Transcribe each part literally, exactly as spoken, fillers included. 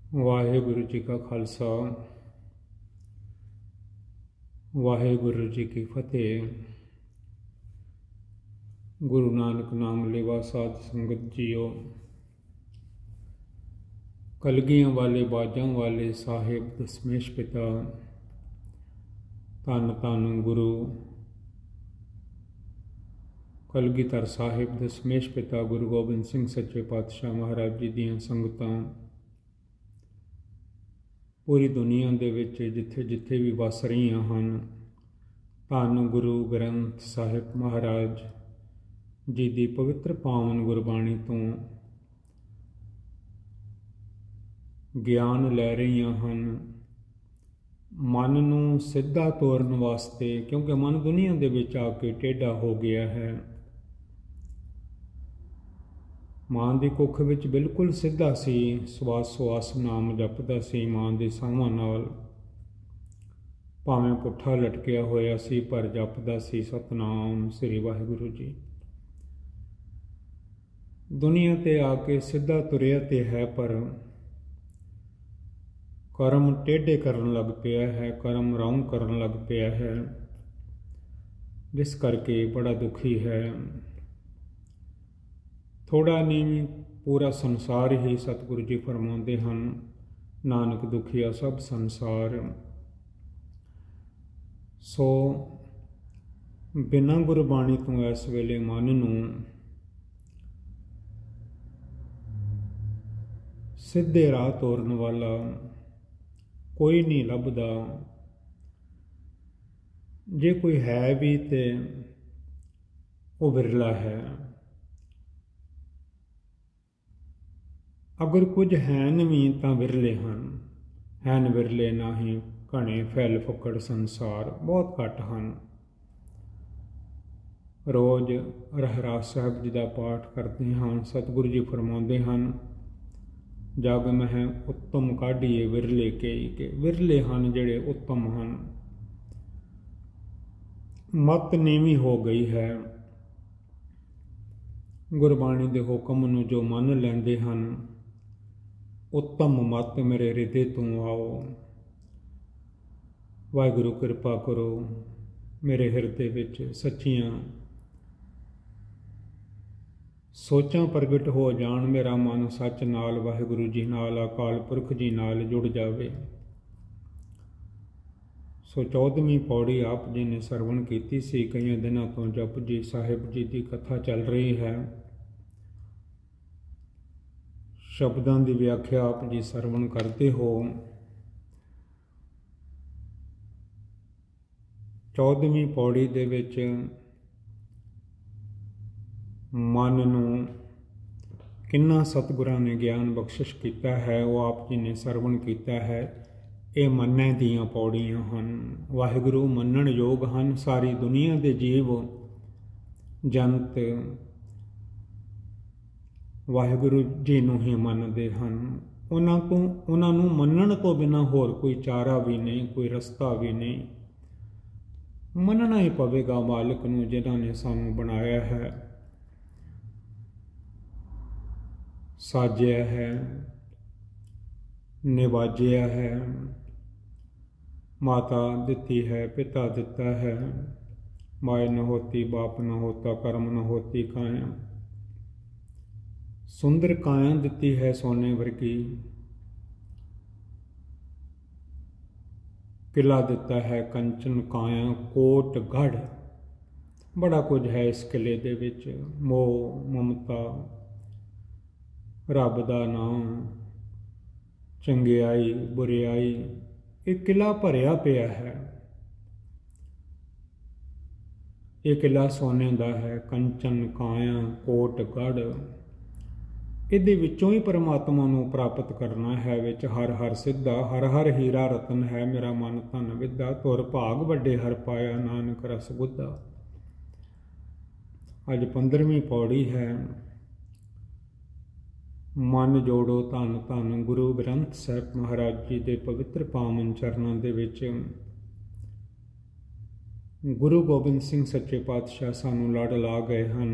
वाहेगुरु जी का खालसा वाहेगुरु जी की फतेह। गुरु नानक नाम लेवा साध संगत जियो। कलगियां वाले बाजां वाले साहिब दसमेश पिता धन धन गुरु कलगीधर साहिब दसमेश पिता गुरु गोबिंद सिंह सच्चे पातशाह महाराज जी दियां संगतां पूरी दुनिया दे विच जिथे जिथे भी वस रहीआं हन, धन गुरु ग्रंथ साहिब महाराज जी दी पवित्र पावन गुरबाणी तो ज्ञान लै रहीआं हन। मन नूं सिद्धा तोरन वास्ते, क्योंकि मन दुनिया दे विच आके टेढ़ा हो गया है। मां दी कुख विच बिल्कुल सिद्धा सी, सवास सवास नाम जपदा सी मां दे साहां नाल, भावें पुट्ठा लटकिया होया सी पर जपदा सी सतनाम श्री वाहिगुरु जी। दुनिया ते आके सिद्धा तुरिया ते है, पर कर्म टेढ़े करन लग पिया है, कर्म रौंग करन लग पिया है, जिस करके बड़ा दुखी है। थोड़ा नहीं पूरा संसार ही सतगुरु जी फरमाते हैं, नानक दुखिया सब संसार। सो बिना गुरबाणी तो इस वेले मन नूं सीधे राह तोरन वाला कोई नहीं लभदा। जे कोई है भी ते वो विरला है। अगर कुछ हैन भी तां विरले हन, हैन विरले नाही घने फैल फुकड़ संसार बहुत घट हन। रोज रहरास साहब जी का पाठ करते हैं, सतगुरु जी फरमाते हैं, जग मह उत्तम काढ़िए विरले कई के। विरले हन जिहड़े उत्तम हन। मत नीवी हो गई है। गुरबाणी के हुक्म नूं जो मन लैंदे हन, उत्तम मत मेरे हृदय तो आओ। वाहिगुरु कृपा करो, मेरे हृदय विच सच्चियां सोचां प्रगट हो जाण। मेरा मन सच नाल वाहिगुरु जी नाल अकाल पुरख जी नाल जुड़ जावे। सो चौदहवीं पौड़ी आप जी ने सरवण कीती सी। कई दिनों तो जप जी साहिब जी की कथा चल रही है। शब्दों की व्याख्या आप जी सरवण करते हो। चौदहवीं पौड़ी दे विच मन नूं किन्ना सतगुरां ने ज्ञान बख्शिश किया है, वो आप जी ने सरवण किया है। ये मन्ने दियां पौड़ियां हन। वाहिगुरु मन्नण योग हन। सारी दुनिया के जीव जंत वाहिगुरु जी नूं ही मनदे हन। उन्हां तो उन्हां नूं मन्नण तो बिना होर कोई चारा भी नहीं, कोई रस्ता भी नहीं। मनना ही पवेगा मालिक नूं जिन्हां ने सानूं बनाया है, साजिया है, निवाजिया है, माता दिती है, पिता दिता है। माए न होती बाप न होता, कर्म न होती काया। सुंदर काया दिती है सोने वर्गी, किला दिता है कंचन काया कोट गढ़। बड़ा कुछ है इस किले दे विच। मोह ममता, रब दा नाम, चंगियाई बुरियाई, एक किला भरिया पिया है। ये किला सोने का है, कंचन काया कोट गढ़। इहदे विचों ही परमात्मा नूं प्राप्त करना है। विच हर हर सिद्धा, हर हर हीरा रतन है। मेरा मन धन विद्या, तुर भाग वड्डे हर पाया, नानक रस बुद्धा। अज पंद्रहवीं पौड़ी है। मन जोड़ो धन धन गुरु ग्रंथ साहिब महाराज जी के पवित्र पावन चरणों दे विच गुरु गोबिंद सिंह सच्चे पातशाह सानू लड़ ला गए हैं।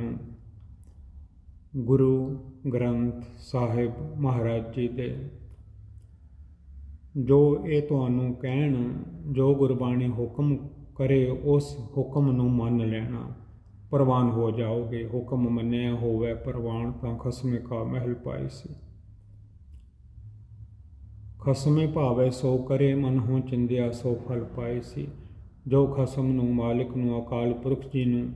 गुरु ग्रंथ साहिब महाराज जी दे ਜੋ ਇਹ ਤੁਹਾਨੂੰ ਕਹਿਣ, ਜੋ ਗੁਰਬਾਣੀ ਹੁਕਮ ਕਰੇ ਉਸ ਹੁਕਮ ਨੂੰ ਮੰਨ ਲੈਣਾ, ਪ੍ਰਵਾਨ ਹੋ ਜਾਓਗੇ। ਹੁਕਮ ਮੰਨਿਆ ਹੋਵੇ ਪ੍ਰਵਾਨ, ਤਾਂ ਖਸਮੇ ਕਾ ਮਹਿਲ ਪਾਈ ਸੀ। ਖਸਮੇ ਭਾਵੇ ਸੋ ਕਰੇ, ਮਨ ਹੋ ਚਿੰਦਿਆ ਸੋ ਫਲ ਪਾਏ ਸੀ। ਜੋ ਖਸਮ ਨੂੰ, ਮਾਲਿਕ ਨੂੰ, ਅਕਾਲ ਪੁਰਖ ਜੀ ਨੂੰ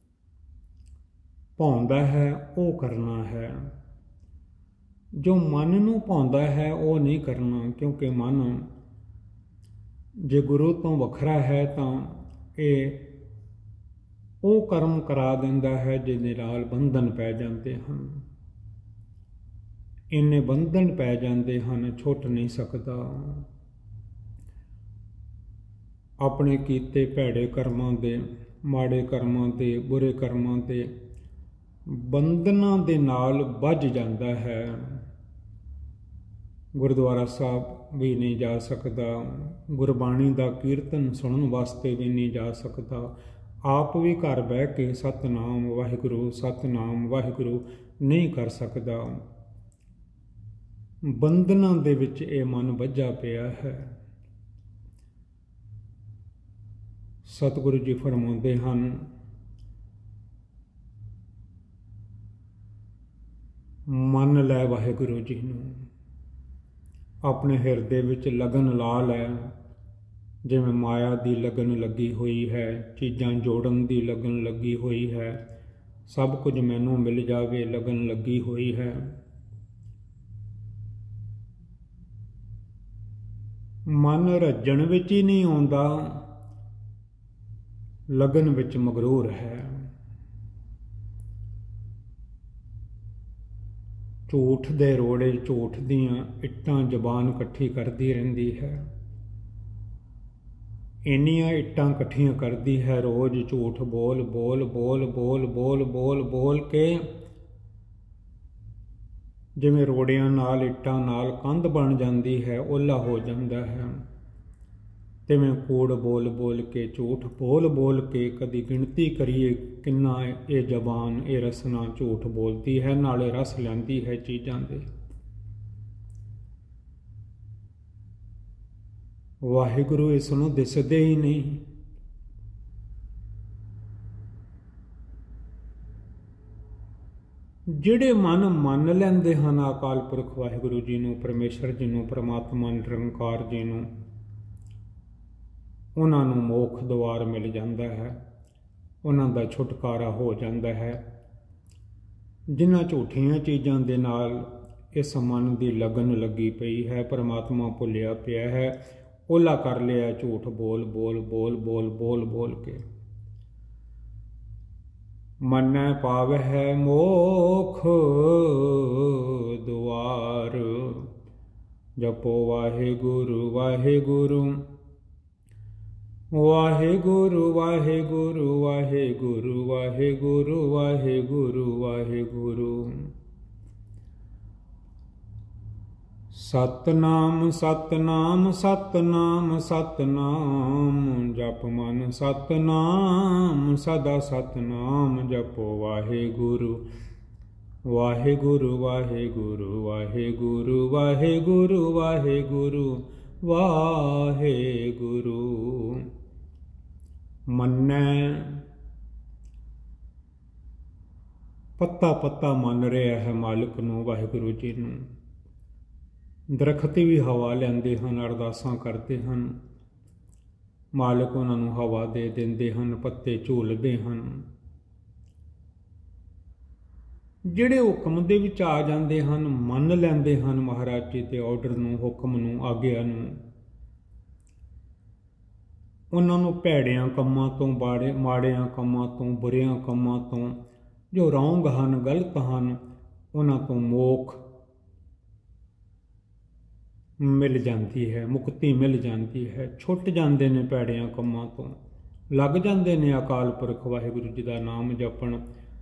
ਭਾਉਂਦਾ ਹੈ ਉਹ ਕਰਨਾ ਹੈ। ਜੋ ਮਨ ਨੂੰ ਭਾਉਂਦਾ ਹੈ ਉਹ ਨਹੀਂ ਕਰਨਾ, ਕਿਉਂਕਿ ਮਨ ਜੇ ਗੁਰੂ ਤੋਂ ਵੱਖਰਾ ਹੈ ਤਾਂ ਇਹ ਉਹ ਕਰਮ ਕਰਾ ਦਿੰਦਾ ਹੈ ਜਿਹਦੇ ਨਾਲ ਬੰਧਨ ਪੈ ਜਾਂਦੇ ਹਨ। ਇੰਨੇ ਬੰਧਨ ਪੈ ਜਾਂਦੇ ਹਨ, ਛੁੱਟ ਨਹੀਂ ਸਕਦਾ। ਆਪਣੇ ਕੀਤੇ ਭੈੜੇ ਕਰਮਾਂ ਦੇ, ਮਾੜੇ ਕਰਮਾਂ ਦੇ, ਬੁਰੇ ਕਰਮਾਂ ਦੇ ਬੰਧਨਾਂ ਦੇ ਨਾਲ ਬੱਝ ਜਾਂਦਾ ਹੈ। ਗੁਰਦੁਆਰਾ ਸਾਹਿਬ ਵੀ ਨਹੀਂ ਜਾ ਸਕਦਾ, ਗੁਰਬਾਣੀ ਦਾ ਕੀਰਤਨ ਸੁਣਨ ਵਾਸਤੇ ਵੀ ਨਹੀਂ ਜਾ ਸਕਦਾ। ਆਪ ਵੀ ਘਰ ਬਹਿ ਕੇ ਸਤਿਨਾਮ ਵਾਹਿਗੁਰੂ, ਸਤਿਨਾਮ ਵਾਹਿਗੁਰੂ ਨਹੀਂ ਕਰ ਸਕਦਾ। ਬੰਧਨਾਂ ਦੇ ਵਿੱਚ ਇਹ ਮਨ ਬੱਝਾ ਪਿਆ ਹੈ। ਸਤਿਗੁਰੂ ਜੀ ਫਰਮਾਉਂਦੇ ਹਨ, ਮੰਨ ਲੈ ਵਾਹਿਗੁਰੂ ਜੀ ਨੂੰ, ਆਪਣੇ ਹਿਰਦੇ ਵਿੱਚ ਲਗਨ ਲਾ ਲੈ। ਜਿਵੇਂ ਮਾਇਆ ਦੀ ਲਗਨ ਲੱਗੀ ਹੋਈ ਹੈ, ਚੀਜ਼ਾਂ ਜੋੜਨ ਦੀ ਲਗਨ ਲੱਗੀ ਹੋਈ ਹੈ, ਸਭ ਕੁਝ ਮੈਨੂੰ ਮਿਲ ਜਾਵੇ ਲਗਨ ਲੱਗੀ ਹੋਈ ਹੈ। ਮਨ ਰੱਜਣ ਵਿੱਚ ਹੀ ਨਹੀਂ ਆਉਂਦਾ, ਲਗਨ ਵਿੱਚ ਮਗਰੂਰ ਹੈ। ਝੂਠ ਦੇ ਰੋੜੇ, ਝੂਠ ਦੀਆਂ ਇੱਟਾਂ ਜ਼ਬਾਨ ਇਕੱਠੀ ਕਰਦੀ ਰਹਿੰਦੀ ਹੈ। ਇੰਨੀਆਂ ਇੱਟਾਂ ਇਕੱਠੀਆਂ ਕਰਦੀ ਹੈ, ਰੋਜ਼ ਝੂਠ ਬੋਲ ਬੋਲ ਬੋਲ ਬੋਲ ਬੋਲ ਬੋਲ ਬੋਲ ਕੇ ਜਿਵੇਂ ਰੋੜਿਆਂ ਨਾਲ, ਇੱਟਾਂ ਨਾਲ ਕੰਧ ਬਣ ਜਾਂਦੀ ਹੈ, ਓਲਾ ਹੋ ਜਾਂਦਾ ਹੈ। ਤਿਵੇਂ ਕੂੜ ਬੋਲ ਬੋਲ ਕੇ, ਝੂਠ ਬੋਲ ਬੋਲ ਕੇ, ਕਦੀ ਗਿਣਤੀ ਕਰੀਏ ਕਿੰਨਾ ਇਹ ਜ਼ਬਾਨ, ਇਹ ਰਸਨਾ ਝੂਠ ਬੋਲਦੀ ਹੈ, ਨਾਲੇ ਰਸ ਲੈਂਦੀ ਹੈ ਚੀਜ਼ਾਂ ਦੇ। ਵਾਹਿਗੁਰੂ ਇਸ ਨੂੰ ਦਿਸਦੇ ਹੀ ਨਹੀਂ। ਜਿਹੜੇ ਮਨ ਮੰਨ ਲੈਂਦੇ ਹਨ ਅਕਾਲ ਪੁਰਖ ਵਾਹਿਗੁਰੂ ਜੀ ਨੂੰ, ਪਰਮੇਸ਼ਰ ਜੀ ਨੂੰ, ਪਰਮਾਤਮਾ ਨਿਰੰਕਾਰ ਜੀ ਨੂੰ, ਉਹਨਾਂ ਨੂੰ ਮੋਖ ਦੁਆਰ ਮਿਲ ਜਾਂਦਾ ਹੈ, ਉਹਨਾਂ ਦਾ ਛੁਟਕਾਰਾ ਹੋ ਜਾਂਦਾ ਹੈ। ਜਿਨ੍ਹਾਂ ਝੂਠੀਆਂ ਚੀਜ਼ਾਂ ਦੇ ਨਾਲ ਇਸ ਮਨ ਦੀ ਲਗਨ ਲੱਗੀ ਪਈ ਹੈ, ਪਰਮਾਤਮਾ ਭੁੱਲਿਆ ਪਿਆ ਹੈ, ਓਲਾ ਕਰ ਲਿਆ ਝੂਠ ਬੋਲ ਬੋਲ ਬੋਲ ਬੋਲ ਬੋਲ ਬੋਲ ਕੇ। ਮੰਨੈ ਪਾਵਹਿ ਮੋਖ ਦੁਆਰ, ਜਪੋ ਵਾਹਿਗੁਰੂ ਵਾਹਿਗੁਰੂ ਵਾਹਿਗੁਰੂ ਵਾਹਿਗੁਰੂ ਵਾਹਿਗੁਰੂ ਵਾਹਿਗੁਰੂ ਵਾਹਿਗੁਰੂ ਵਾਹਿਗੁਰੂ। ਸਤਨਾਮ ਸਤਨਾਮ ਸਤਨਾਮ ਸਤਨਾਮ, ਜਪ ਮਨ ਸਤਨਾਮ, ਸਦਾ ਸਤਨਾਮ ਜਪੋ ਵਾਹਿਗੁਰੂ ਵਾਹਿਗੁਰੂ ਵਾਹਿਗੁਰੂ ਵਾਹਿਗੁਰੂ ਵਾਹਿਗੁਰੂ ਵਾਹਿਗੁਰੂ ਵਾਹਿਗੁਰੂ। ਮੰਨੈ, ਪੱਤਾ ਪੱਤਾ ਮੰਨ ਰਿਹਾ ਹੈ ਮਾਲਿਕ ਨੂੰ, ਵਾਹਿਗੁਰੂ ਜੀ ਨੂੰ। ਦਰਖਤ ਵੀ ਹਵਾ ਲੈਂਦੇ ਹਨ, ਅਰਦਾਸਾਂ ਕਰਦੇ ਹਨ, ਮਾਲਿਕ ਉਹਨਾਂ ਨੂੰ ਹਵਾ ਦੇ ਦਿੰਦੇ ਹਨ, ਪੱਤੇ ਝੂਲਦੇ ਹਨ। ਜਿਹੜੇ ਹੁਕਮ ਦੇ ਵਿੱਚ ਆ ਜਾਂਦੇ ਹਨ, ਮੰਨ ਲੈਂਦੇ ਹਨ ਮਹਾਰਾਜ ਜੀ ਦੇ ਆਰਡਰ ਨੂੰ, ਹੁਕਮ ਨੂੰ, ਆਗਿਆ ਨੂੰ, ਉਹਨਾਂ ਨੂੰ ਭੈੜਿਆਂ ਕੰਮਾਂ ਤੋਂ, ਬਾੜੇ ਮਾੜਿਆਂ ਕੰਮਾਂ ਤੋਂ, ਬੁਰਿਆਂ ਕੰਮਾਂ ਤੋਂ, ਜੋ ਰੌਂਗ ਹਨ, ਗਲਤ ਹਨ, ਉਹਨਾਂ ਤੋਂ ਮੋਖ ਮਿਲ ਜਾਂਦੀ ਹੈ, ਮੁਕਤੀ ਮਿਲ ਜਾਂਦੀ ਹੈ। ਛੁੱਟ ਜਾਂਦੇ ਨੇ ਭੈੜਿਆਂ ਕੰਮਾਂ ਤੋਂ, ਲੱਗ ਜਾਂਦੇ ਨੇ ਅਕਾਲ ਪੁਰਖ ਵਾਹਿਗੁਰੂ ਜੀ ਦਾ ਨਾਮ ਜਪਣ,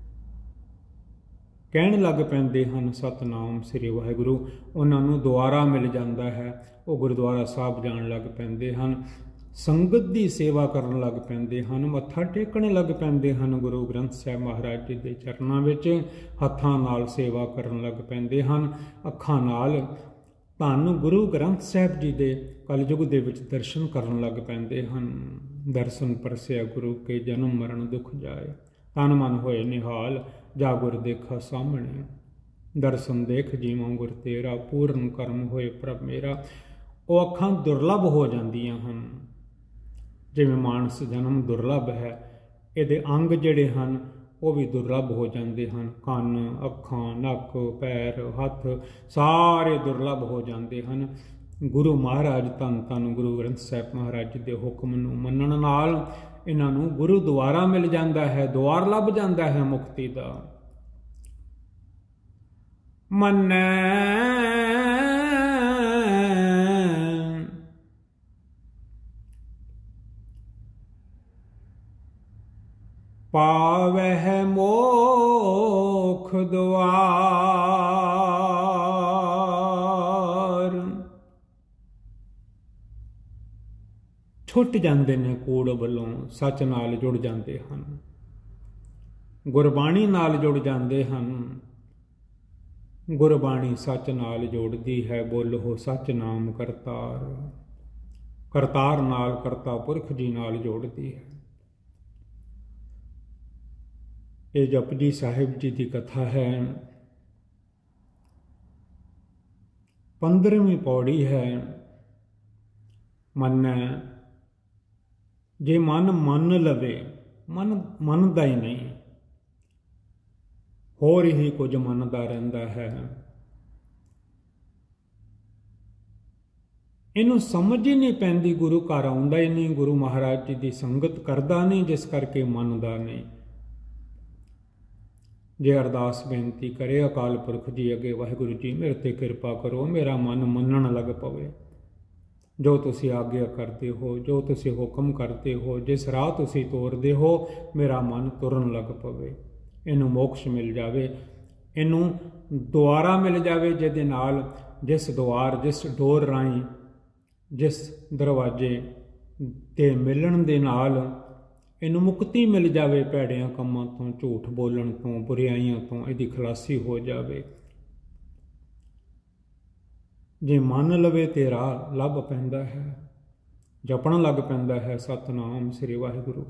ਕਹਿਣ ਲੱਗ ਪੈਂਦੇ ਹਨ ਸਤਨਾਮ ਸ੍ਰੀ ਵਾਹਿਗੁਰੂ। ਉਹਨਾਂ ਨੂੰ ਦੁਆਰਾ ਮਿਲ ਜਾਂਦਾ ਹੈ, ਉਹ ਗੁਰਦੁਆਰਾ ਸਾਹਿਬ ਜਾਣ ਲੱਗ ਪੈਂਦੇ ਹਨ, ਸੰਗਤ ਦੀ ਸੇਵਾ ਕਰਨ ਲੱਗ ਪੈਂਦੇ ਹਨ, ਮੱਥਾ ਟੇਕਣ ਲੱਗ ਪੈਂਦੇ ਹਨ ਗੁਰੂ ਗ੍ਰੰਥ ਸਾਹਿਬ ਮਹਾਰਾਜ ਜੀ ਦੇ ਚਰਨਾਂ ਵਿੱਚ, ਹੱਥਾਂ ਨਾਲ ਸੇਵਾ ਕਰਨ ਲੱਗ ਪੈਂਦੇ ਹਨ, ਅੱਖਾਂ ਨਾਲ ਧੰਨ ਗੁਰੂ ਗ੍ਰੰਥ ਸਾਹਿਬ ਜੀ ਦੇ ਕਲਯੁਗ ਦੇ ਵਿੱਚ ਦਰਸ਼ਨ ਕਰਨ ਲੱਗ ਪੈਂਦੇ ਹਨ। ਦਰਸ਼ਨ ਪਰਸਿਆ ਗੁਰੂ ਕੇ ਜਨਮ ਮਰਨ ਦੁੱਖ ਜਾਏ, ਤਨ ਮਨ ਹੋਏ ਨਿਹਾਲ, ਜਾ ਗੁਰ ਦੇਖਾ ਸਾਹਮਣੇ। ਦਰਸ਼ਨ ਦੇਖ ਜੀਵਾਂ ਗੁਰ ਤੇਰਾ, ਪੂਰਨ ਕਰਮ ਹੋਏ ਪ੍ਰਭ ਮੇਰਾ। ਉਹ ਅੱਖਾਂ ਦੁਰਲਭ ਹੋ ਜਾਂਦੀਆਂ ਹਨ। ਜਿਵੇਂ ਮਾਨਸ ਜਨਮ ਦੁਰਲਭ ਹੈ, ਇਹਦੇ ਅੰਗ ਜਿਹੜੇ ਹਨ ਉਹ ਵੀ ਦੁਰਲਭ ਹੋ ਜਾਂਦੇ ਹਨ। ਕੰਨ, ਅੱਖਾਂ, ਨੱਕ, ਪੈਰ, ਹੱਥ ਸਾਰੇ ਦੁਰਲਭ ਹੋ ਜਾਂਦੇ ਹਨ। ਗੁਰੂ ਮਹਾਰਾਜ ਧੰਨ ਧੰਨ ਗੁਰੂ ਗ੍ਰੰਥ ਸਾਹਿਬ ਮਹਾਰਾਜ ਦੇ ਹੁਕਮ ਨੂੰ ਮੰਨਣ ਨਾਲ ਇਹਨਾਂ ਨੂੰ ਗੁਰੂ ਦੁਆਰਾ ਮਿਲ ਜਾਂਦਾ ਹੈ, ਦੁਆਰ ਲੱਭ ਜਾਂਦਾ ਹੈ ਮੁਕਤੀ ਦਾ। ਮੰਨੈ ਪਾਵਹਿ ਮੋਖ ਦੁਆਰ। ਛੁੱਟ ਜਾਂਦੇ ਨੇ ਕੂੜ ਵੱਲੋਂ, ਸੱਚ ਨਾਲ ਜੁੜ ਜਾਂਦੇ ਹਨ, ਗੁਰਬਾਣੀ ਨਾਲ ਜੁੜ ਜਾਂਦੇ ਹਨ। ਗੁਰਬਾਣੀ ਸੱਚ ਨਾਲ ਜੋੜਦੀ ਹੈ, ਬੋਲੋ ਸੱਚ ਨਾਮ ਕਰਤਾਰ। ਕਰਤਾਰ ਨਾਲ ਕਰਤਾ ਪੁਰਖ ਜੀ ਨਾਲ ਜੋੜਦੀ ਹੈ। ਇਹ ਜਪਜੀ ਸਾਹਿਬ ਜੀ ਦੀ ਕਥਾ ਹੈ। ਪੰਦਰਵੀਂ ਪੌੜੀ ਹੈ। ਮੰਨੈ, ਜੇ ਮਨ ਮੰਨ ਲਵੇ, ਮਨ ਮੰਨਦਾ ਹੀ ਨਹੀਂ, ਹੋਰ ਹੀ ਕੁਝ ਮੰਨਦਾ ਰਹਿੰਦਾ ਹੈ। ਇਹਨੂੰ ਸਮਝ ਹੀ ਨਹੀਂ ਪੈਂਦੀ, ਗੁਰੂ ਘਰ ਆਉਂਦਾ ਹੀ ਨਹੀਂ, ਗੁਰੂ ਮਹਾਰਾਜ ਜੀ ਦੀ ਸੰਗਤ ਕਰਦਾ ਨਹੀਂ, ਜਿਸ ਕਰਕੇ ਮੰਨਦਾ ਨਹੀਂ। ਜੇ ਅਰਦਾਸ ਬੇਨਤੀ ਕਰੇ ਅਕਾਲ ਪੁਰਖ ਜੀ ਅੱਗੇ, ਵਾਹਿਗੁਰੂ ਜੀ ਮੇਰੇ ਤੇ ਕਿਰਪਾ ਕਰੋ, ਮੇਰਾ ਮਨ ਮੰਨਣ ਲੱਗ ਪਵੇ। ਜੋ ਤੁਸੀਂ ਆਗਿਆ ਕਰਦੇ ਹੋ, ਜੋ ਤੁਸੀਂ ਹੁਕਮ ਕਰਦੇ ਹੋ, ਜਿਸ ਰਾਹ ਤੁਸੀਂ ਤੋਰਦੇ ਹੋ, ਮੇਰਾ ਮਨ ਤੁਰਨ ਲੱਗ ਪਵੇ। ਇਹਨੂੰ ਮੋਕਸ਼ ਮਿਲ ਜਾਵੇ, ਇਹਨੂੰ ਦੁਆਰਾ ਮਿਲ ਜਾਵੇ, ਜਿਹਦੇ ਨਾਲ ਜਿਸ ਦੁਆਰ, ਜਿਸ ਡੋਰ ਰਾਹੀਂ, ਜਿਸ ਦਰਵਾਜ਼ੇ ਤੇ ਮਿਲਣ ਦੇ ਨਾਲ ਇਹਨੂੰ ਮੁਕਤੀ ਮਿਲ ਜਾਵੇ ਭੈੜਿਆਂ ਕੰਮਾਂ ਤੋਂ, ਝੂਠ ਬੋਲਣ ਤੋਂ, ਬੁਰਾਈਆਂ ਤੋਂ, ਇਹਦੀ ਖਲਾਸੀ ਹੋ ਜਾਵੇ। ਜੇ ਮੰਨ ਲਵੇ ਤੇ ਰਾਹ ਲੱਭ ਪੈਂਦਾ ਹੈ, ਜਪਣ ਲੱਗ ਪੈਂਦਾ ਹੈ ਸਤਿਨਾਮ ਸ੍ਰੀ ਵਾਹਿਗੁਰੂ।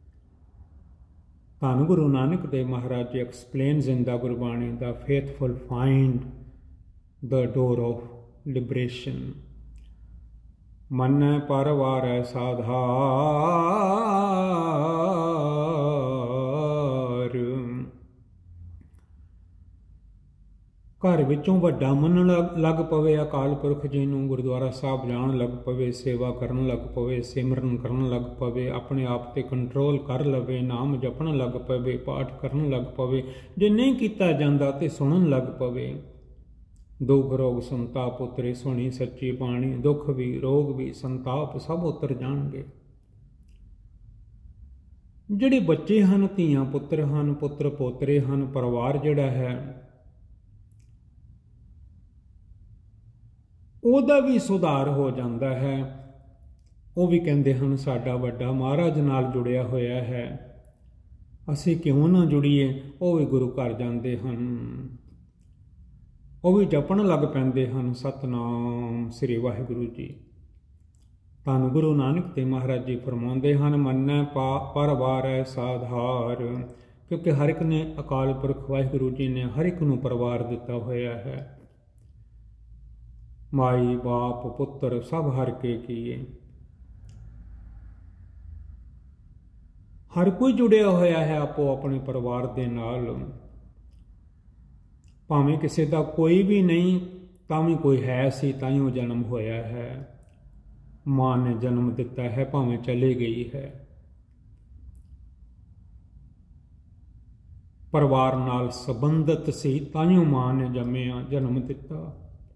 ਧੰਨ Guru Nanak Dev Maharaj ji explains in the Gurbani, the faithful find the door of liberation. ਮੰਨੈ ਪਰਵਾਰੈ ਸਾਧਾਰ। ਘਰ ਵਿੱਚੋਂ ਵੱਡਾ ਮੰਨਣ ਲੱਗ ਪਵੇ ਅਕਾਲ ਪੁਰਖ ਜੀ ਨੂੰ, ਗੁਰਦੁਆਰਾ ਸਾਹਿਬ ਜਾਣ ਲੱਗ ਪਵੇ, ਸੇਵਾ ਕਰਨ ਲੱਗ ਪਵੇ, ਸਿਮਰਨ ਕਰਨ ਲੱਗ ਪਵੇ, ਆਪਣੇ ਆਪ ਤੇ ਕੰਟਰੋਲ ਕਰ ਲਵੇ, ਨਾਮ ਜਪਣ ਲੱਗ ਪਵੇ, ਪਾਠ ਕਰਨ ਲੱਗ ਪਵੇ। ਜੇ ਨਹੀਂ ਕੀਤਾ ਜਾਂਦਾ ਤੇ ਸੁਣਨ ਲੱਗ ਪਵੇ। ਦੁੱਖ ਰੋਗ ਸੰਤਾਪ ਉਤਰੇ, ਸੁਣੀ ਸੱਚੀ ਬਾਣੀ। ਦੁੱਖ ਵੀ, ਰੋਗ ਵੀ, ਸੰਤਾਪ ਸਭ ਉਤਰ ਜਾਣਗੇ। ਜਿਹੜੇ ਬੱਚੇ ਹਨ, ਧੀਆਂ ਪੁੱਤਰ ਹਨ, ਪੁੱਤਰ ਪੋਤਰੇ ਹਨ, ਪਰਿਵਾਰ ਜਿਹੜਾ ਹੈ ਉਹਦਾ ਵੀ ਸੁਧਾਰ ਹੋ ਜਾਂਦਾ ਹੈ। ਉਹ ਵੀ ਕਹਿੰਦੇ ਹਨ ਸਾਡਾ ਵੱਡਾ ਮਹਾਰਾਜ ਨਾਲ ਜੁੜਿਆ ਹੋਇਆ ਹੈ, ਅਸੀਂ ਕਿਉਂ ਨਾ ਜੁੜੀਏ। ਉਹ ਵੀ ਗੁਰੂ ਘਰ ਜਾਂਦੇ ਹਨ, ਉਹ ਵੀ ਜਪਣ ਲੱਗ ਪੈਂਦੇ ਹਨ ਸਤਿਨਾਮ ਸ੍ਰੀ ਵਾਹਿਗੁਰੂ ਜੀ। ਧੰਨ ਗੁਰੂ ਨਾਨਕ ਦੇਵ ਮਹਾਰਾਜ ਜੀ ਫਰਮਾਉਂਦੇ ਹਨ, ਮੰਨੈ ਪਰਵਾਰੈ ਸਾਧਾਰ। ਕਿਉਂਕਿ ਹਰ ਇੱਕ ਨੇ, ਅਕਾਲ ਪੁਰਖ ਵਾਹਿਗੁਰੂ ਜੀ ਨੇ ਹਰ ਇੱਕ ਨੂੰ ਪਰਿਵਾਰ ਦਿੱਤਾ ਹੋਇਆ ਹੈ। ਮਾਈ ਬਾਪ ਪੁੱਤਰ ਸਭ ਹਰ ਕੇ ਕੀਏ। ਹਰ ਕੋਈ ਜੁੜਿਆ ਹੋਇਆ ਹੈ ਆਪੋ ਆਪਣੇ ਪਰਿਵਾਰ ਦੇ ਨਾਲ। ਭਾਵੇਂ ਕਿਸੇ ਦਾ ਕੋਈ ਵੀ ਨਹੀਂ, ਤਾਂ ਵੀ ਕੋਈ ਹੈ ਸੀ, ਤਾਂ ਹੀ ਉਹ ਜਨਮ ਹੋਇਆ ਹੈ। ਮਾਂ ਨੇ ਜਨਮ ਦਿੱਤਾ ਹੈ, ਭਾਵੇਂ ਚਲੇ ਗਈ ਹੈ। ਪਰਿਵਾਰ ਨਾਲ ਸੰਬੰਧਿਤ ਸੀ, ਤਾਂ ਹੀ ਮਾਂ ਨੇ ਜੰਮਿਆ, ਜਨਮ ਦਿੱਤਾ।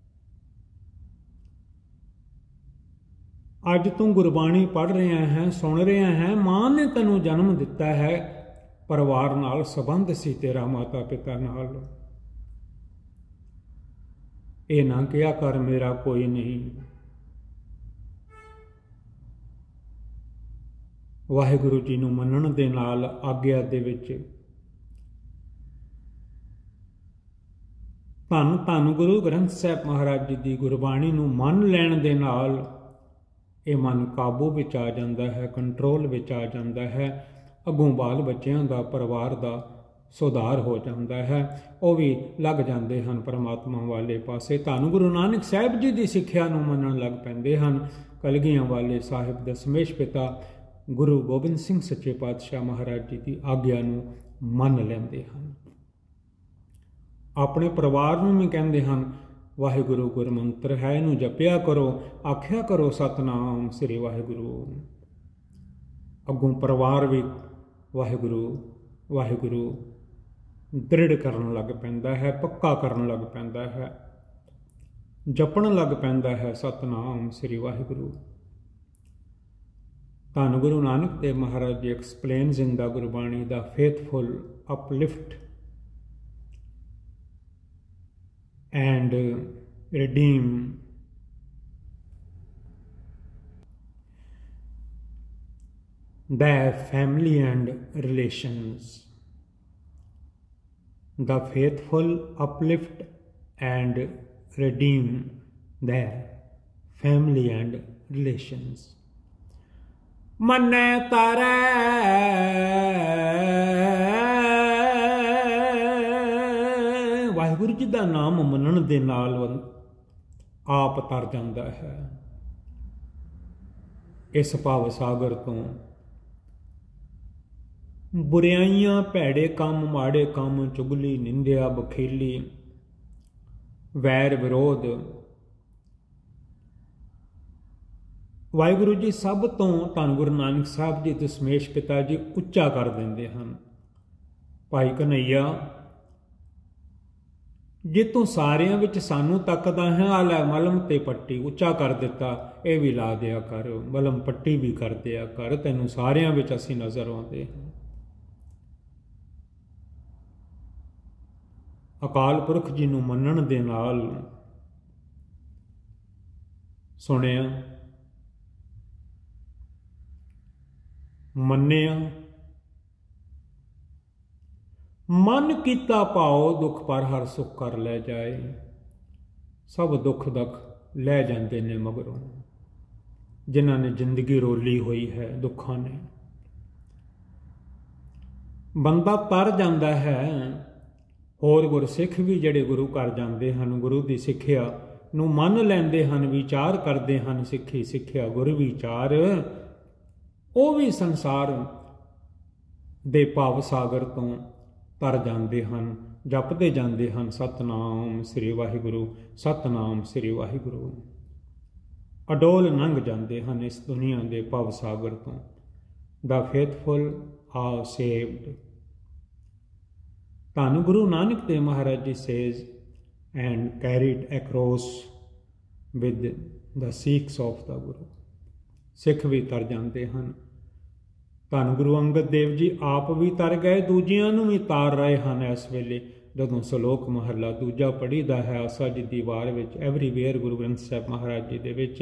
ਅੱਜ ਤੂੰ ਗੁਰਬਾਣੀ ਪੜ੍ਹ ਰਿਹਾ ਹੈ, ਸੁਣ ਰਿਹਾ ਹੈ, ਮਾਂ ਨੇ ਤੈਨੂੰ ਜਨਮ ਦਿੱਤਾ ਹੈ। ਪਰਿਵਾਰ ਨਾਲ ਸੰਬੰਧ ਸੀ ਤੇਰਾ, ਮਾਤਾ ਪਿਤਾ ਨਾਲ। ਇਹ ਨਾ ਕਿਹਾ ਕਰ ਮੇਰਾ ਕੋਈ ਨਹੀਂ। ਵਾਹਿਗੁਰੂ ਜੀ ਨੂੰ ਮੰਨਣ ਦੇ ਨਾਲ, ਆਗਿਆ ਦੇ ਵਿੱਚ ਧੰਨ ਧੰਨ ਗੁਰੂ ਗ੍ਰੰਥ ਸਾਹਿਬ ਮਹਾਰਾਜ ਜੀ ਦੀ ਗੁਰਬਾਣੀ ਨੂੰ ਮੰਨ ਲੈਣ ਦੇ ਨਾਲ ਇਹ ਮਨ ਕਾਬੂ ਵਿੱਚ ਆ ਜਾਂਦਾ ਹੈ, ਕੰਟਰੋਲ ਵਿੱਚ ਆ ਜਾਂਦਾ ਹੈ। ਅੱਗੋਂ ਬਾਲ ਬੱਚਿਆਂ ਦਾ, ਪਰਿਵਾਰ ਦਾ ਸੁਧਾਰ ਹੋ ਜਾਂਦਾ ਹੈ। ਉਹ ਵੀ ਲੱਗ ਜਾਂਦੇ ਹਨ ਪਰਮਾਤਮਾ ਵਾਲੇ ਪਾਸੇ। ਧੰਨ ਗੁਰੂ ਨਾਨਕ ਸਾਹਿਬ ਜੀ ਦੀ ਸਿੱਖਿਆ ਨੂੰ ਮੰਨਣ ਲੱਗ ਪੈਂਦੇ ਹਨ। ਕਲਗੀਆਂ ਵਾਲੇ ਸਾਹਿਬ ਦਸਮੇਸ਼ ਪਿਤਾ ਗੁਰੂ ਗੋਬਿੰਦ ਸਿੰਘ ਸੱਚੇ ਪਾਤਸ਼ਾਹ ਮਹਾਰਾਜ ਜੀ ਦੀ ਆਗਿਆ ਨੂੰ ਮੰਨ ਲੈਂਦੇ ਹਨ। ਆਪਣੇ ਪਰਿਵਾਰ ਨੂੰ ਵੀ ਕਹਿੰਦੇ ਹਨ ਵਾਹਿਗੁਰੂ ਗੁਰਮੰਤਰ ਹੈ, ਇਹਨੂੰ ਜਪਿਆ ਕਰੋ, ਆਖਿਆ ਕਰੋ ਸਤਨਾਮ ਸ੍ਰੀ ਵਾਹਿਗੁਰੂ। ਅੱਗੋਂ ਪਰਿਵਾਰ ਵੀ ਵਾਹਿਗੁਰੂ ਵਾਹਿਗੁਰੂ ਦ੍ਰਿੜ ਕਰਨ ਲੱਗ ਪੈਂਦਾ ਹੈ, ਪੱਕਾ ਕਰਨ ਲੱਗ ਪੈਂਦਾ ਹੈ, ਜਪਣ ਲੱਗ ਪੈਂਦਾ ਹੈ ਸਤਨਾਮ ਸ੍ਰੀ ਵਾਹਿਗੁਰੂ। ਧੰਨ Guru Nanak Dev Maharaj ji explains in the Gurbani the faithful uplift and redeem their family and relations. The faithful uplift and redeem their family and relations. Manne tare Waheguru ji ਦਾ ਨਾਮ ਮੰਨਣ ਦੇ ਨਾਲ ਆਪ ਤਰ ਜਾਂਦਾ ਹੈ ਇਸ ਭਵ ਸਾਗਰ ਤੋਂ। ਬੁਰਾਈਆਂ, ਭੈੜੇ ਕੰਮ, ਮਾੜੇ ਕੰਮ, ਚੁਗਲੀ, ਨਿੰਦਿਆ, ਬਖੀਲੀ, ਵੈਰ ਵਿਰੋਧ ਵਾਹਿਗੁਰੂ ਜੀ ਸਭ ਤੋਂ ਧੰਨ ਗੁਰੂ ਨਾਨਕ ਸਾਹਿਬ ਜੀ ਦਸਮੇਸ਼ ਪਿਤਾ ਜੀ ਉੱਚਾ ਕਰ ਦਿੰਦੇ ਹਨ। ਭਾਈ ਕਨ੍ਹਈਆ ਜੇ ਤੂੰ ਸਾਰਿਆਂ ਵਿੱਚ ਸਾਨੂੰ ਤੱਕਦਾ ਹੈ, ਆ ਲੈ ਮਲਮ ਤੇ ਪੱਟੀ, ਉੱਚਾ ਕਰ ਦਿੱਤਾ, ਇਹ ਵੀ ਲਾ ਦਿਆ ਕਰ, ਮਲਮ ਪੱਟੀ ਵੀ ਕਰ ਦਿਆ ਕਰ, ਤੈਨੂੰ ਸਾਰਿਆਂ ਵਿੱਚ ਅਸੀਂ ਨਜ਼ਰ ਆਉਂਦੇ ਹਾਂ। ਅਕਾਲ ਪੁਰਖ ਜੀ ਨੂੰ ਮੰਨਣ ਦੇ ਨਾਲ ਸੁਣਿਆ, ਮੰਨਿਆ, ਮਨ ਕੀਤਾ ਭਾਉ, ਦੁੱਖ ਪਰ ਹਰ ਸੁੱਖ ਕਰ ਲੈ ਜਾਏ। ਸਭ ਦੁੱਖ ਦੁੱਖ ਲੈ ਜਾਂਦੇ ਨੇ ਮਗਰੋਂ, ਜਿਨ੍ਹਾਂ ਨੇ ਜ਼ਿੰਦਗੀ ਰੋਲੀ ਹੋਈ ਹੈ ਦੁੱਖਾਂ ਨੇ। ਬੰਦਾ ਤਰ ਜਾਂਦਾ ਹੈ। ਹੋਰ ਗੁਰਸਿੱਖ ਵੀ ਜਿਹੜੇ ਗੁਰੂ ਘਰ ਜਾਂਦੇ ਹਨ, ਗੁਰੂ ਦੀ ਸਿੱਖਿਆ ਨੂੰ ਮੰਨ ਲੈਂਦੇ ਹਨ, ਵਿਚਾਰ ਕਰਦੇ ਹਨ, ਸਿੱਖੀ ਸਿੱਖਿਆ ਗੁਰ ਵਿਚਾਰ, ਉਹ ਵੀ ਸੰਸਾਰ ਦੇ ਭਵ ਸਾਗਰ ਤੋਂ ਤਰ ਜਾਂਦੇ ਹਨ, ਜਪਦੇ ਜਾਂਦੇ ਹਨ ਸਤਨਾਮ ਸ੍ਰੀ ਵਾਹਿਗੁਰੂ, ਸਤਨਾਮ ਸ੍ਰੀ ਵਾਹਿਗੁਰੂ। ਅਡੋਲ ਲੰਘ ਜਾਂਦੇ ਹਨ ਇਸ ਦੁਨੀਆ ਦੇ ਭਵ ਸਾਗਰ ਤੋਂ। The faithful are saved. ਧੰਨ Guru Nanak Dev Maharaj ji says and carried across with the Sikhs of the Guru. Sikh ਵੀ ਤਰ ਜਾਂਦੇ ਹਨ। ਧੰਨ ਗੁਰੂ ਅੰਗਦ ਦੇਵ ਜੀ ਆਪ ਵੀ ਤਰ ਗਏ, ਦੂਜਿਆਂ ਨੂੰ ਵੀ ਤਾਰ ਰਹੇ ਹਨ। ਇਸ ਵੇਲੇ ਜਦੋਂ ਸਲੋਕ ਮਹੱਲਾ ਦੂਜਾ ਪੜ੍ਹੀਦਾ ਹੈ ਆਸਾ ਜੀ ਦੀ ਵਾਰ ਵਿੱਚ, ਐਵਰੀਵੇਅਰ ਗੁਰੂ ਗ੍ਰੰਥ ਸਾਹਿਬ ਮਹਾਰਾਜ ਜੀ ਦੇ ਵਿੱਚ,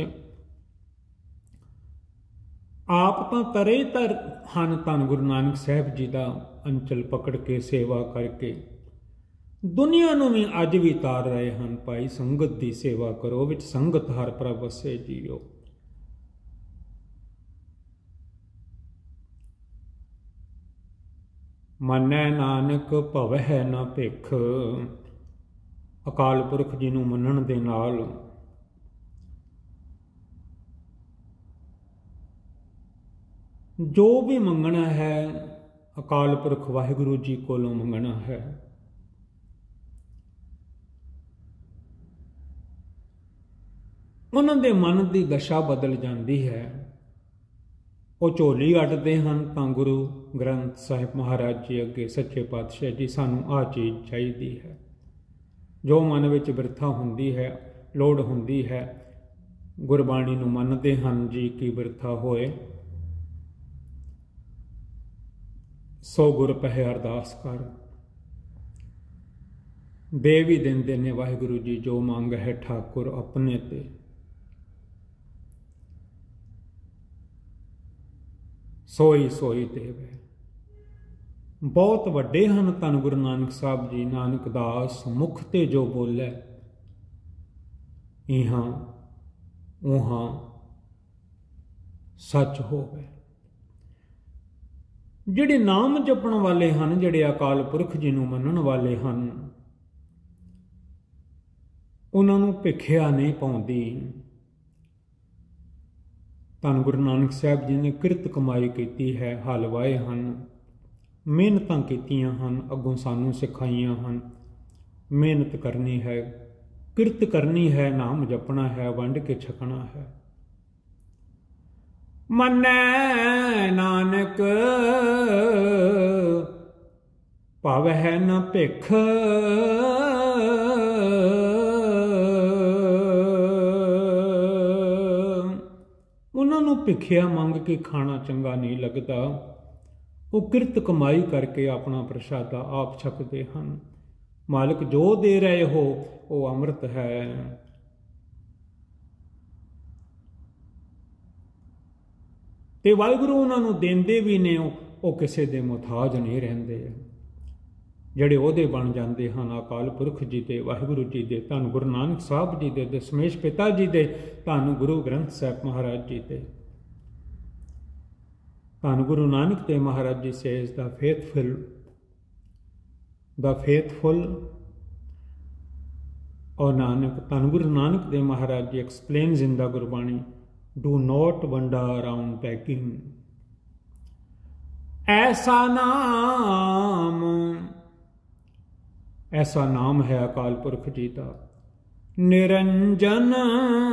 ਆਪ ਤਾਂ ਤਰੇ ਤਰ ਹਨ ਧੰਨ ਗੁਰੂ ਨਾਨਕ ਸਾਹਿਬ ਜੀ ਦਾ ਅੰਚਲ ਪਕੜ ਕੇ ਸੇਵਾ ਕਰਕੇ, ਦੁਨੀਆ ਨੂੰ ਵੀ ਅੱਜ ਵੀ ਤਾਰ ਰਹੇ ਹਨ। ਭਾਈ ਸੰਗਤ ਦੀ ਸੇਵਾ ਕਰੋ, ਵਿੱਚ ਸੰਗਤ ਹਰ ਪ੍ਰਭ ਵਸੇ ਜੀਓ। ਮੰਨੈ ਨਾਨਕ ਭਵਹਿ ਨਾ ਭਿਖ। ਅਕਾਲ ਪੁਰਖ ਜੀ ਨੂੰ ਮੰਨਣ ਦੇ ਨਾਲ ਜੋ ਵੀ ਮੰਗਣਾ ਹੈ ਅਕਾਲ ਪੁਰਖ ਵਾਹਿਗੁਰੂ ਜੀ ਕੋਲੋਂ ਮੰਗਣਾ ਹੈ। ਉਹਨਾਂ ਦੇ ਮਨ ਦੀ ਦਸ਼ਾ ਬਦਲ ਜਾਂਦੀ ਹੈ। ਉਹ ਝੋਲੀ ਅੱਡਦੇ ਹਨ ਤਾਂ ਗੁਰੂ ਗ੍ਰੰਥ ਸਾਹਿਬ ਮਹਾਰਾਜ ਜੀ ਅੱਗੇ ਸੱਚੇ ਪਾਤਸ਼ਾਹ ਜੀ ਸਾਨੂੰ ਆਹ ਚੀਜ਼ ਚਾਹੀਦੀ ਹੈ। ਜੋ ਮਨ ਵਿੱਚ ਬਿਰਥਾ ਹੁੰਦੀ ਹੈ, ਲੋੜ ਹੁੰਦੀ ਹੈ, ਗੁਰਬਾਣੀ ਨੂੰ ਮੰਨਦੇ ਹਨ ਜੀ ਕੀ ਬਿਰਥਾ ਹੋਏ ਸੋ ਗੁਰ ਪਹਿ ਅਰਦਾਸ ਕਰ। ਦੇ ਵੀ ਦਿੰਦੇ ਨੇ ਵਾਹਿਗੁਰੂ ਜੀ, ਜੋ ਮੰਗ ਹੈ ਠਾਕੁਰ ਆਪਣੇ ਤੇ। ਸੋਈ ਸੋਈ ਦੇਵੇ। ਬਹੁਤ ਵੱਡੇ ਹਨ ਧੰਨ ਗੁਰੂ ਨਾਨਕ ਸਾਹਿਬ ਜੀ। ਨਾਨਕ ਦਾਸ ਮੁਖ ਤੇ ਜੋ ਬੋਲੇ, ਇਹਾਂ ਉਹਾਂ ਸੱਚ ਹੋਵੇ। ਜਿਹੜੇ ਨਾਮ ਜਪਣ ਵਾਲੇ ਹਨ, ਜਿਹੜੇ ਅਕਾਲ ਪੁਰਖ ਜੀ ਨੂੰ ਮੰਨਣ ਵਾਲੇ ਹਨ, ਉਹਨਾਂ ਨੂੰ ਭਿਖਿਆ ਨਹੀਂ ਪਾਉਂਦੀ। ਧੰਨ ਗੁਰੂ ਨਾਨਕ ਸਾਹਿਬ ਜੀ ਨੇ ਕਿਰਤ ਕਮਾਈ ਕੀਤੀ ਹੈ, ਹਲ ਵਾਹੇ ਹਨ, ਮਿਹਨਤਾਂ ਕੀਤੀਆਂ ਹਨ, ਅੱਗੋਂ ਸਾਨੂੰ ਸਿਖਾਈਆਂ ਹਨ। ਮਿਹਨਤ ਕਰਨੀ ਹੈ, ਕਿਰਤ ਕਰਨੀ ਹੈ, ਨਾਮ ਜਪਣਾ ਹੈ, ਵੰਡ ਕੇ ਛਕਣਾ ਹੈ। ਮੰਨੈ ਨਾਨਕ ਭਾਵੈ ਨ ਭਿਖ, ਉਹਨਾਂ ਨੂੰ ਭਿਖਿਆ ਮੰਗ ਕੇ ਖਾਣਾ ਚੰਗਾ ਨਹੀਂ ਲੱਗਦਾ। ਉਹ ਕਿਰਤ ਕਮਾਈ ਕਰਕੇ ਆਪਣਾ ਪ੍ਰਸ਼ਾਦਾ ਆਪ ਛਕਦੇ ਹਨ। ਮਾਲਕ ਜੋ ਦੇ ਰਹੇ ਹੋ ਉਹ ਅੰਮ੍ਰਿਤ ਹੈ। ਤੇ ਵਾਹਿਗੁਰੂ ਉਹਨਾਂ ਨੂੰ ਦਿੰਦੇ ਵੀ ਨੇ, ਉਹ ਕਿਸੇ ਦੇ ਮੁਹਤਾਜ ਨਹੀਂ ਰਹਿੰਦੇ। ਜਿਹੜੇ ਉਹਦੇ ਬਣ ਜਾਂਦੇ ਹਨ, ਅਕਾਲ ਪੁਰਖ ਜੀ ਦੇ, ਵਾਹਿਗੁਰੂ ਜੀ ਦੇ, ਧੰਨ ਗੁਰੂ ਨਾਨਕ ਸਾਹਿਬ ਜੀ ਦੇ, ਦਸ਼ਮੇਸ਼ ਪਿਤਾ ਜੀ ਦੇ, ਧੰਨ ਗੁਰੂ ਗ੍ਰੰਥ ਸਾਹਿਬ ਮਹਾਰਾਜ ਜੀ ਦੇ। ਧੰਨ Guru Nanak Dev Maharaj ji says the faithful the faithful ਔਰ ਨਾਨਕ, ਧੰਨ Guru Nanak Dev Maharaj ji explains in the Gurbani, do not wander around begging। ऐसा नाम, ऐसा नाम है अकाल पुरख जी का, निरंजन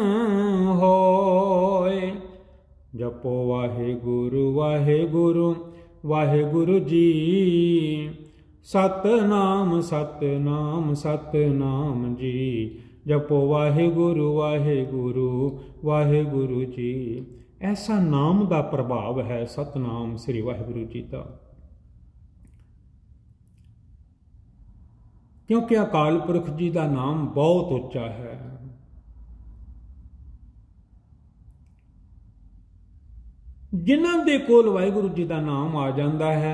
होए। जपो वाहे गुरु वाहे गुरु वाहे गुरु जी, सतनाम सतनाम सतनाम जी। जपो वाहे गुरु वाहे गुरु वाहे गुरु जी। ऐसा नाम का प्रभाव है सतनाम श्री वाहिगुरु जी का, क्योंकि अकाल पुरख जी का नाम बहुत उच्चा है। जिन्हां दे कोल वाहिगुरु जी का नाम आ जाता है,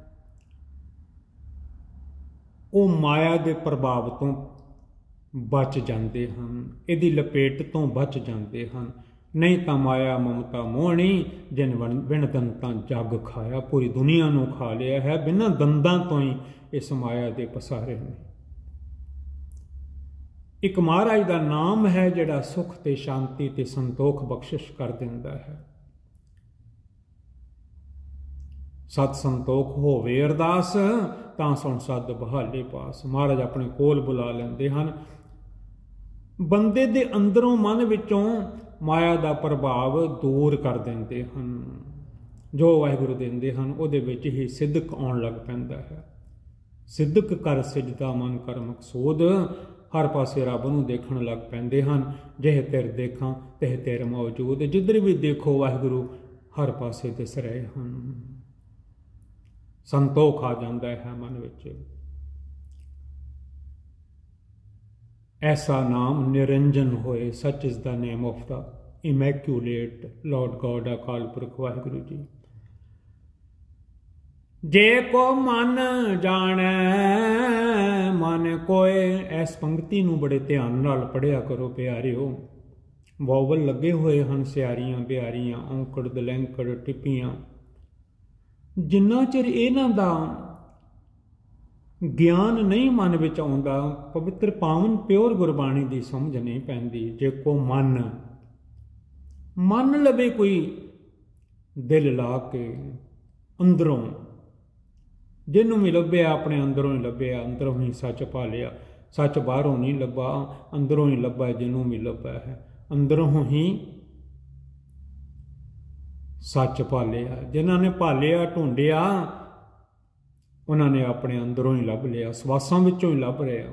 वो माया के प्रभाव तो बच जाते हैं, यदि लपेट तो बच जाते हैं। नहीं तो माया ममता मोहनी, जिन बिन दंतां जग खाया, पूरी दुनिया नूं खा लिया है। बिना दंदां तो ही इस माया दे पसारे ने। एक महाराज का नाम है जिहड़ा सुख ते शांति ते संतोख बख्शिश कर दिंदा है। सत संतोख होवे अरदास, तां सुन सद बहाले पास। महाराज अपने कोल बुला लेंदे हन। बंदे दे अंदरों मन विचों माया का प्रभाव दूर कर देंदे हन। जो वाहिगुरू देंदे हन उहदे विच ही सिदक आउण लग पैंदा है। सिदक कर सिजदा मन कर मकसूद, हर पासे रब नूं देखण लग पैंदे हन। जिह तिर देखां तिह तिर मौजूद, जिधर भी देखो वाहिगुरू हर पासे दिस रहे हन। संतोख आ जाता है मन विच। ऐसा नाम निरंजन होए, such is the name of the immaculate lord God Akal Purakh Waheguru ji. जे को मन जाने मन कोय। इस पंक्ति नूं बड़े ध्यान नाल पढ़िया करो प्यारिओ। वोवल लगे हुए हैं, सियारियां बिहारियां औंकड़ दलैंकड़ टिप्पियां। जिन्ना चिर इन्हां दा ज्ञान नहीं मन विच आउंदा, पवित्र पावन प्योर गुरबाणी की समझ नहीं पैंदी। जे को मन मन लवे कोई दिल ला के अंदरों, जिन्हों भी लभ्या अपने अंदरों ही लभ्या, अंदरों ही सच पा लिया। सच बाहरों नहीं लभा, अंदरों ही लभा। जिन्हों भी लभा है अंदरों ही सच पालिया। जिन्होंने पालिया ढूंढिया, उन्होंने अपने अंदरों ही लभ लिया। सवासां विचों ही लभ रहा,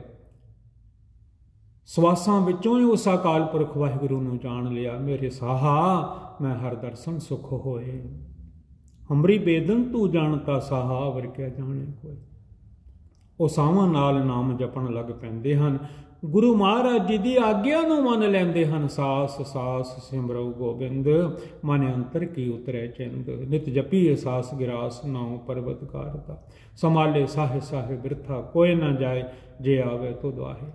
सवासां विचों ही उस अकाल पुरख वाहिगुरू नूं जान लिया। मेरे साहा मैं हर दर्शन सुख होए, हमरी बेदन तू जानता साहा वर क्या जाने कोई। ਉਹ ਸਾਵਾਂ ਨਾਲ ਨਾਮ ਜਪਣ ਲੱਗ ਪੈਂਦੇ ਹਨ। गुरु महाराज जी की आग्या नूं मन लैंदे हन। सास सास सिमरौ गोबिंद, मन अंतर की उतरै चिंद। नित जपीए सास गिरास, नाउ पर्वत कारता। संभाले साहे साहे बिरथा, कोई ना जाए जे आवे तो दुआहे।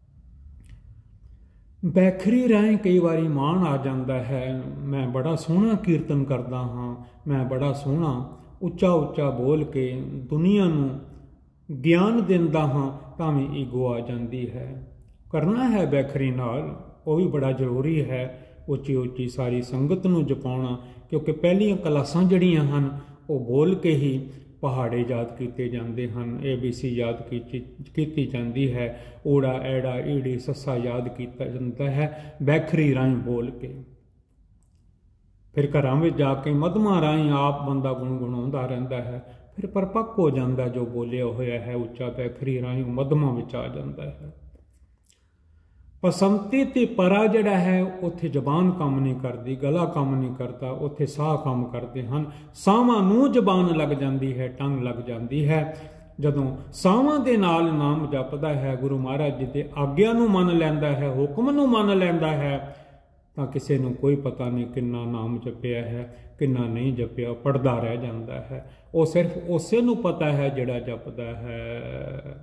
बैखरी राहें कई बारी मान आ जाता है, मैं बड़ा सोहना कीर्तन करता हाँ, मैं बड़ा सोहना उच्चा उच्चा बोल के दुनिया नूं ज्ञान दिंदा हाँ, तां भी ईगो आ जाती है। करना है बैखरी नाल, वो भी बड़ा जरूरी है। उच्ची उच्ची सारी संगत नूं जपाउणा, क्योंकि पहलियां क्लासां जड़ियां हन वो बोल के ही पहाड़े याद किए जाते हैं, ए बी सी याद की जाती है, ऊड़ा ऐड़ा ईड़ी सस्सा याद किया जाता है बैखरी राही बोल के। फिर घरां में जाके मधमा राही आप बंदा गुणगुणाउंदा रहिंदा है, फिर परपक्क हो जाता जो बोलिया होया है उच्चा बैखरी राही मधमा विच आ जाता है। पसंती ते परा जिहड़ा है उत्थे जबान काम नहीं करती, गला काम नहीं करता, उत्थे साह काम करते हैं। साहां नूं जबान लग जाती है, टंग लग जाती है। जदों साहां दे नाल नाम जपदा है, गुरु महाराज जी दे आग्या नूं मन लैंदा है, हुक्म नूं मन लैंदा है, तां किसे नूं कोई पता नहीं किन्ना नाम जपिया है, किन्ना नहीं जपिया, पढ़दा रह जाता है। वो सिर्फ उसे नूं पता है जिहड़ा जपदा है।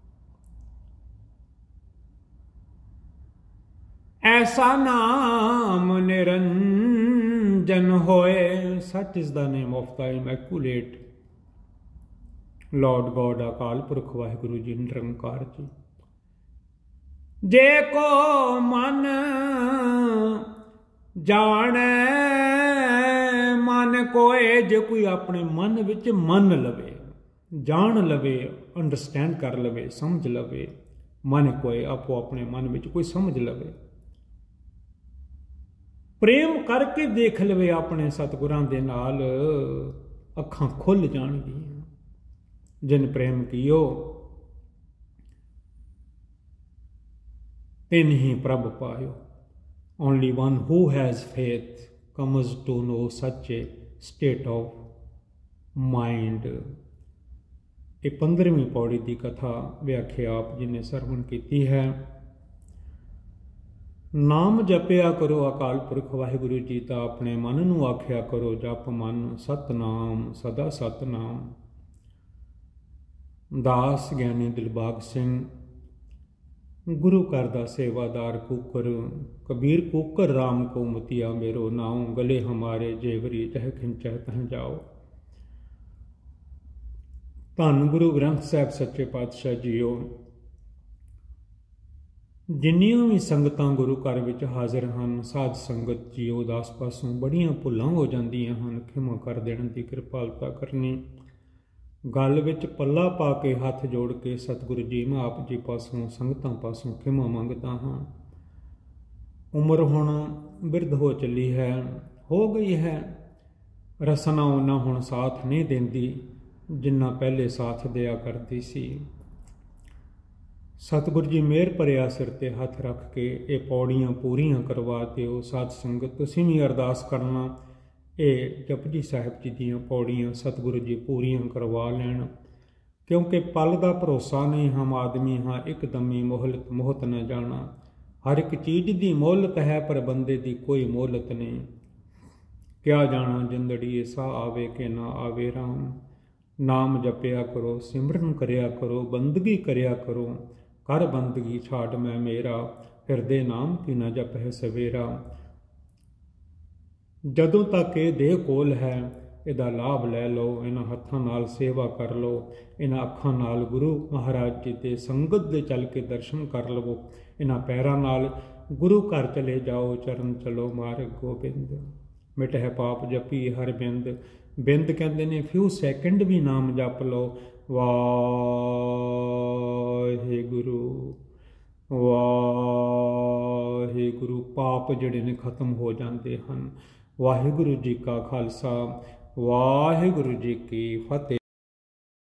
ऐसा नाम निरंजन होए, such is the name of the immaculate lord God Akal Purakh Waheguru ji निरंकार जी। जे को मन जाने मन कोए, जे कोई अपने मन विच मन लवे, जान लवे, अंडरस्टैंड कर लवे, समझ लवे, मन कोए आपो अपने मन विच कोई समझ लवे, प्रेम करके देख लवे अपने सतगुरां दे नाल, अखां खुल जाणगियां। जिन प्रेम कियो तिन ही प्रभ पायो। Only one who has faith comes to know such a state of mind. ये पंद्रहवीं पौड़ी की कथा व्याख्या आप जी ने सरवण की है। नाम जपिया करो अकाल पुरख वाहिगुरु जी का, अपने मन नूं आख्या करो जप मन सतनाम सदा सतनाम। दास ज्ञानी दिलबाग सिंह गुरु घर दा सेवादार कूकर, कबीर कूकर राम को मुतिया मेरो नाऊ, गले हमारे जेवरी जह खिंचह तह जाओ। धन गुरु ग्रंथ साहब सच्चे पातशाह जीओ। जिन्नियां भी संगतां गुरु घर विच हाजिर हैं, साध संगत जीओ दास पासों बड़ियां भुलां हो जांदियां हन, खिमा कर देण दी किरपालता करनी। गल विच पल्ला पा के हथ जोड़ के सतगुरु जी मैं आप जी पासों संगतां पासों खिमा मंगता हाँ। उम्र हुण बिरध हो चली है, हो गई है, रसना उन्ना हुण साथ नहीं देंदी जिन्ना पहले साथ दिया करती सी। सतगुरु जी मेहर भरिया सिर ते हथ रख के ये पौड़ियां पूरियां करवा दिओ। साध संगत तुसीं भी अरदास करना, ये जपजी साहिब जी दियां पौड़ियां सतगुरु जी पूरियां करवा लैण, क्योंकि पल का भरोसा नहीं, हम आदमी हाँ एकदमी मोहलत मोहत न जाना। हर एक चीज़ की मोहलत है पर बंदे की कोई मोहलत नहीं। क्या जाना जिंदड़ी सा आवे के ना आवे राम। नाम जपिया करो, सिमरन करया करो, बंदगी करया करो, कर बंदगी छाड़ मैं मेरा, हिरदे नाम की न जप है सवेरा। जदों तक ये देह कोल है इहदा लाभ लै लो, इन्हां हत्थां नाल सेवा कर लो, इन्हां अखां नाल गुरु महाराज जी दे संगत दे चल के दर्शन कर लवो, इन्हां पैरां नाल गुरु घर चले जाओ, चरण चलो मार्ग गोबिंद। मिट है पाप जपी हर बिंद, बिंद कहते ने फ्यू सैकेंड भी नाम जप लो। वाहे गुरु वाहे गुरु, पाप जिहड़े ने खत्म हो जाते हैं। वाहिगुरु जी का खालसा, वाहिगुरु जी की फतेह।